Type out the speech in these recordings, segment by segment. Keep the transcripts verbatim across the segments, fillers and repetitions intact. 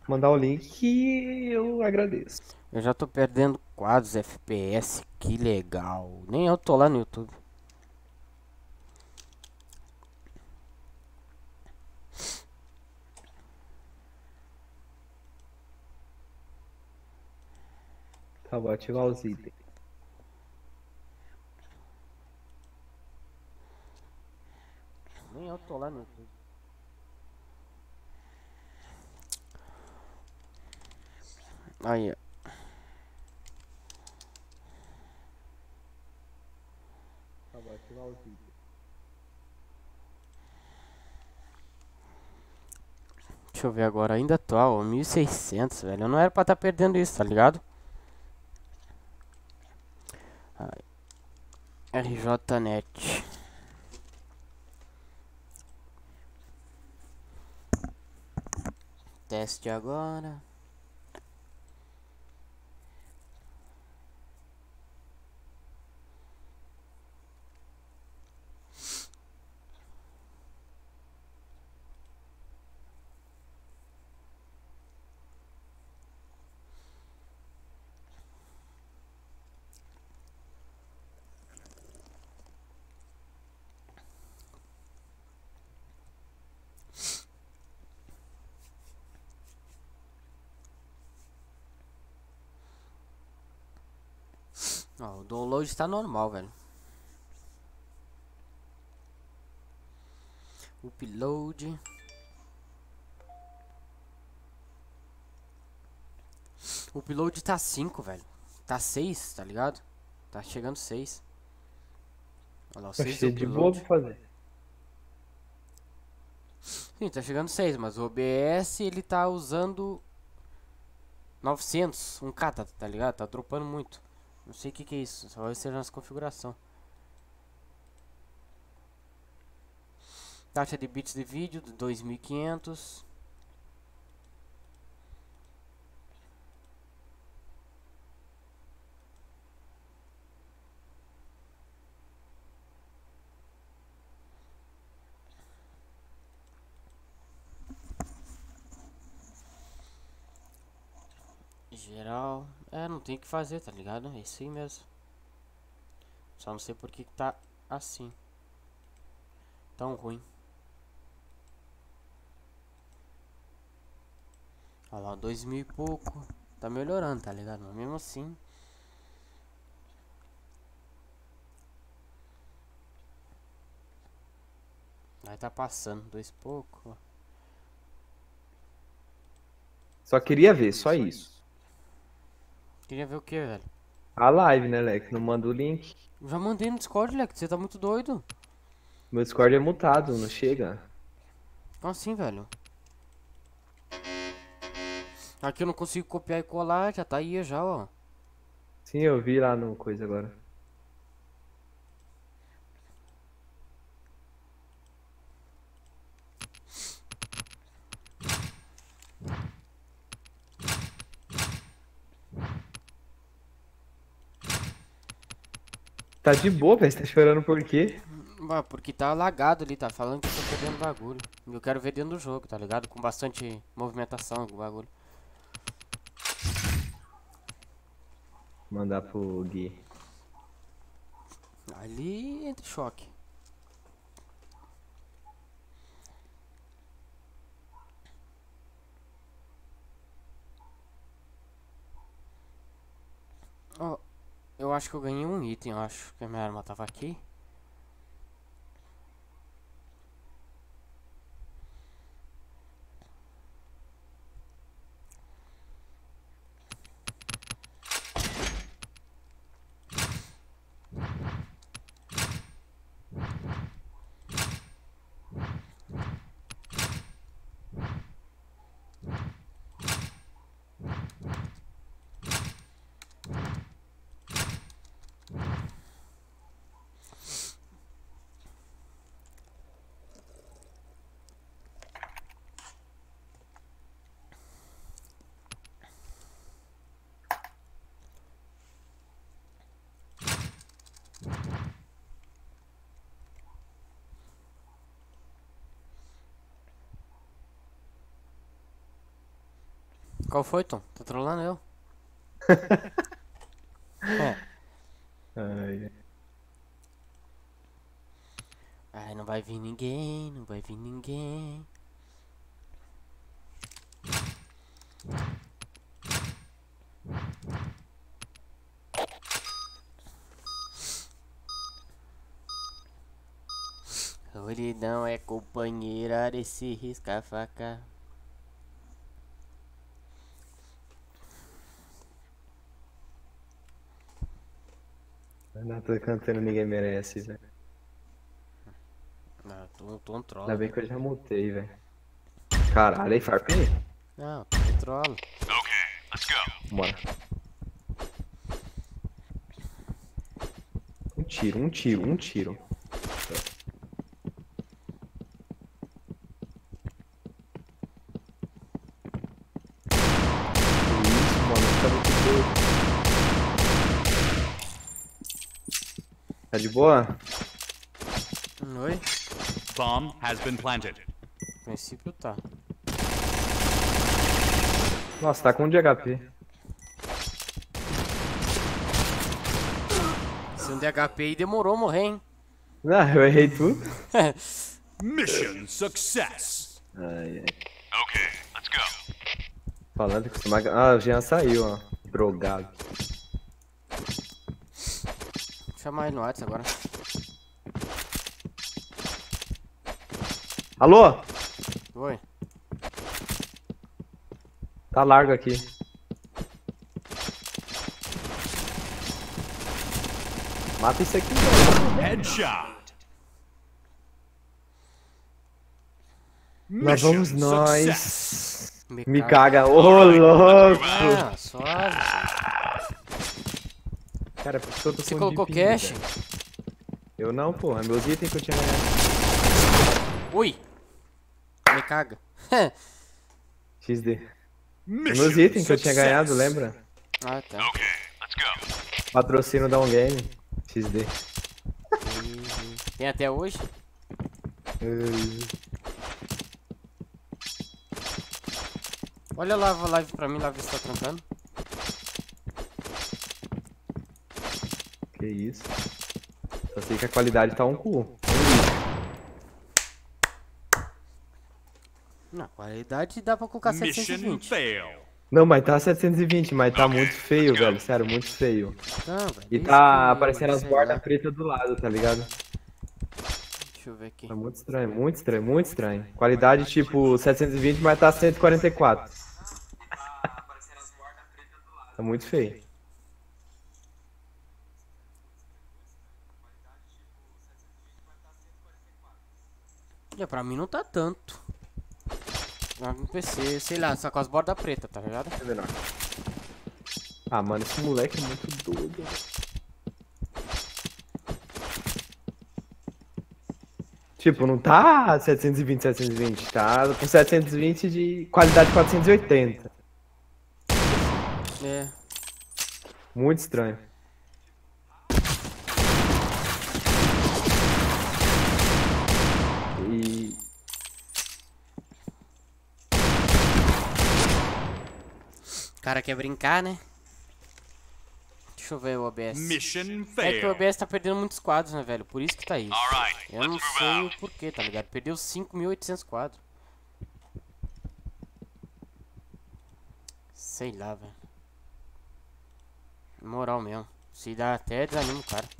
Mandar o link que eu agradeço. Eu já tô perdendo quadros F P S, que legal. Nem eu tô lá no YouTube. Tá, vou ativar os itens. Nem eu tô lá no YouTube. Aí, ó. Tá, vou ativar os itens. Deixa eu ver agora. Ainda tô, ó, mil e seiscentos, velho. Eu não era pra estar perdendo isso, tá ligado? RJNet. Teste agora. Ó, o download tá normal, velho. Upload. O upload tá cinco, velho. Tá seis, tá ligado? Tá chegando seis. Olha lá, o seis Achei de boa upload. pra fazer. Sim, tá chegando seis, mas o O B S ele tá usando novecentos, um K, tá, tá ligado? Tá dropando muito. Não sei o que que é isso, só vai ser nas configuração. Taxa de bits de vídeo de dois mil e quinhentos. Geral. É, não tem o que fazer, tá ligado? É isso aí mesmo. Só não sei por que que tá assim. Tão ruim. Olha lá, dois mil e pouco. Tá melhorando, tá ligado? Mas mesmo assim. Aí tá passando, dois e pouco. Só queria ver, só isso. Queria ver o que, velho? A live, né, Leque? Não manda o link. Já mandei no Discord, Leque, você tá muito doido. Meu Discord é mutado, não chega. Como assim, velho? Aqui eu não consigo copiar e colar, já tá aí já, ó. Sim, eu vi lá no coisa agora. Tá de boa, velho. Você tá chorando por quê? Ah, porque tá lagado ali, tá falando que eu tô perdendo bagulho. Eu quero ver dentro do jogo, tá ligado? Com bastante movimentação o bagulho. Mandar pro Gui. Ali entra em choque. Ó, eu acho que eu ganhei um item, eu acho que a minha arma tava aqui. Qual foi, Tom? Tá trolando eu? É. Ai, Ai, não vai vir ninguém, não vai vir ninguém. Solidão é companheira desse risca-faca. não tô cantando, ninguém merece, velho. Não, tô, tô um troll. Ainda bem que eu já mutei, velho. Caralho, aí, farpei? Não, tô um troll. Bora. Um tiro, um tiro, um tiro. Isso, mano, tá muito doido. Tá de boa? Oi? Bomb has been planted. No princípio tá. Nossa, tá com um de H P. Se um de H P aí demorou a morrer, hein? Ah, eu errei tudo. Mission success. Ai, ai. Okay, let's go. Falando que o Mag... Ah, o Jean saiu, ó. Drogado. Vou chamar ele no WhatsApp agora. Alô? Oi. Tá largo aqui. Mata isso aqui, velho. Headshot. Lá vamos Mission nós. success. Me, Me caga. caga. Ô, louco. Ah, suave. Cara, por que eu tô Você com colocou de pinga, cash? velho? Eu não, porra. Meus itens que eu tinha ganhado. Ui. Me caga. X D. Mission Meus itens que eu tinha success. ganhado, lembra? Ah, tá. Okay, let's go. Patrocínio da um game. X D. E- Tem até hoje? Ai. Olha lá a live pra mim, lá ver se tá trancando. Que isso. Só sei que a qualidade tá um cu. Na qualidade dá pra colocar setecentos e Mission vinte. fail. Não, mas tá setecentos e vinte, mas tá muito feio, velho. Sério, muito feio. Não, velho. E isso tá que- aparecendo as sei bordas lá. pretas do lado, tá ligado? Deixa eu ver aqui. Tá muito estranho, muito estranho, muito estranho. Qualidade tipo setecentos e vinte, mas tá cento e quarenta e quatro. Tá muito feio. É, pra mim não tá tanto. Lá no P C, sei lá, só com as bordas pretas, tá ligado? Deixa eu ver não. Ah, mano, esse moleque é muito doido. Tipo, não tá setecentos e vinte, setecentos e vinte, tá com setecentos e vinte de qualidade quatrocentos e oitenta. É. Muito estranho. E O cara quer brincar, né? Deixa eu ver o O B S. Mission É que o O B fail. S tá perdendo muitos quadros, né, velho? Por isso que tá isso. Alright, Eu let's não move sei o out. porquê, tá ligado? Perdeu cinco mil e oitocentos quadros. Sei lá, velho. Moral mesmo. Se dá até desanima o cara.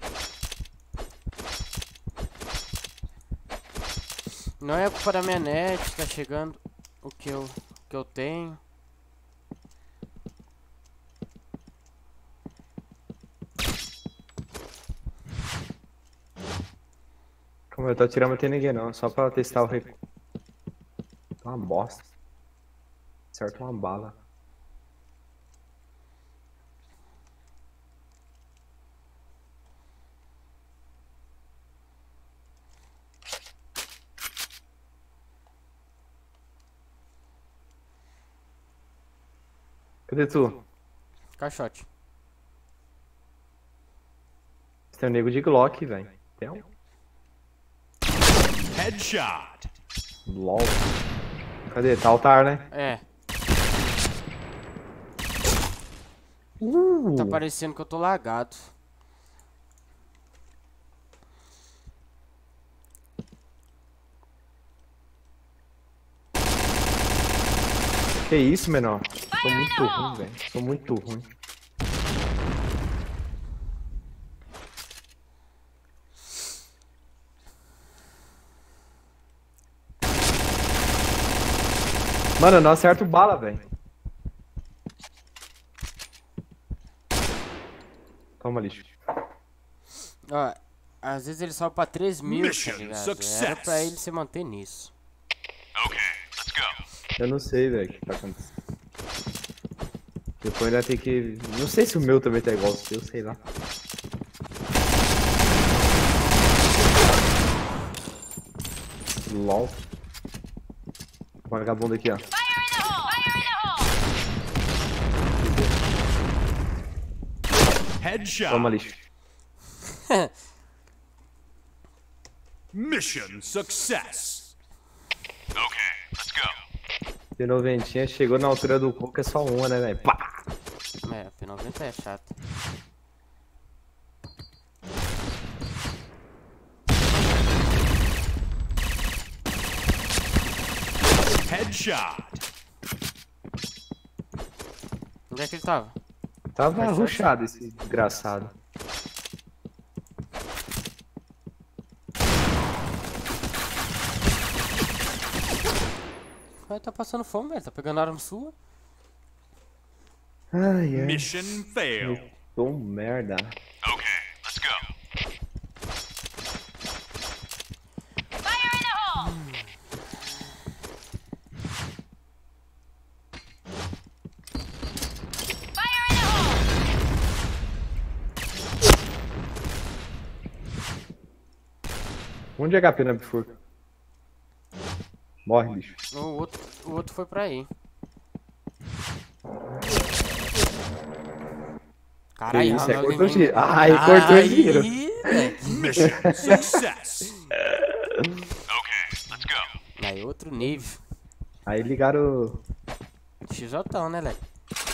Não é culpa da minha net, tá chegando o que eu, o que eu tenho. como eu tô atirando, não tem ninguém não, só pra testar o recuo. Tá uma bosta. Certo, uma bala. Cadê tu? Caixote. Você tem um nego de Glock, velho. Tem um? Headshot. LOL. Cadê? Tá altar, né? É. Uh! Tá parecendo que eu tô lagado. Que isso, menor? Sou muito ruim, velho. Sou muito ruim. Mano, eu não acerto bala, velho. Toma, lixo. Ó, às vezes ele sobe pra três mil, tá Mission ligado? success. Era pra ele se manter nisso. Okay, let's go. Eu não sei, velho, o que tá acontecendo. Depois ainda tem que... Não sei se o meu também tá igual ao seu, sei lá. LOL. Vagabundo aqui, ó. Headshot. Toma, lixo. Mission success. Okay, let's go. P noventa chegou na altura do coco, é só uma, né, velho? Pá! É, P noventa é chato. Headshot. Onde é que ele tava? Tava rushado esse desgraçado. Vai, tá passando fome, velho. Tá pegando arma sua. Ai, ai. Mission fail. Tô um merda. Okay, let's go. Um de H P na bifurca. Morre, bicho. O outro, o outro foi pra aí. Caralho, isso, é Ronaldinho. cortou giro. Ai, cortou giro. velho. Mission success. Okay, let's go. Aí, outro nível. Aí ligaram. Xotão, né, Leque?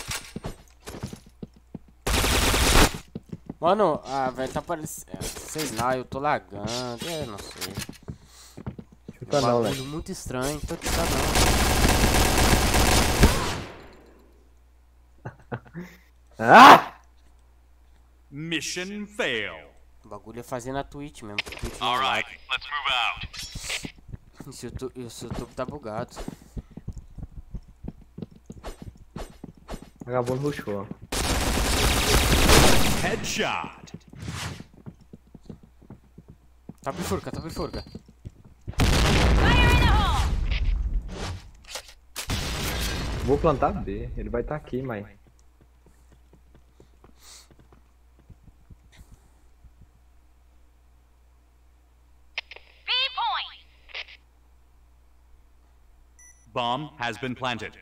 Mano, ah, velho, tá parecendo. Sei lá, eu tô lagando. Eu não sei. Chuta um não, bagulho né? muito estranho. Tô chutando não. Ah! Mission fail. O bagulho é fazer na Twitch mesmo. Twitch não All lag. right, let's move out. Esse YouTube, esse YouTube tá bugado. Vagabundo rushou. Headshot. Tá bifurca, tá bifurca. Vou plantar B. Ele vai estar tá aqui, mãe. Bomb has been planted.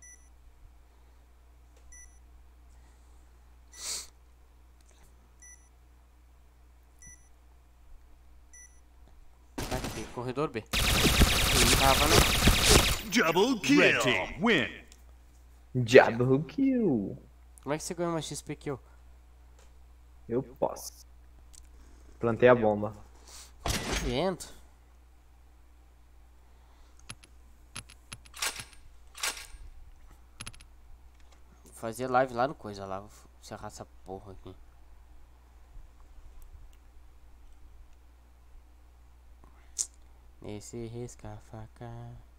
Tá aqui, corredor B. Ele tava no... Double kill. Red team win. Double kill. Como é que você ganhou uma X P kill? Eu posso. Plantei a bomba. Vendo. Vou fazer live lá no coisa lá. Vou encerrar essa porra aqui. Nesse risca-faca.